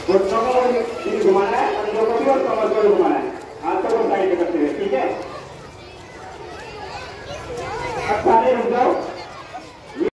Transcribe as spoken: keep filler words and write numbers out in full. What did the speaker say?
घुटनों को घुमाना है, कंधों को भी और कमर को भी घुमाना है, हाथों को साइड करते हुए, ठीक है।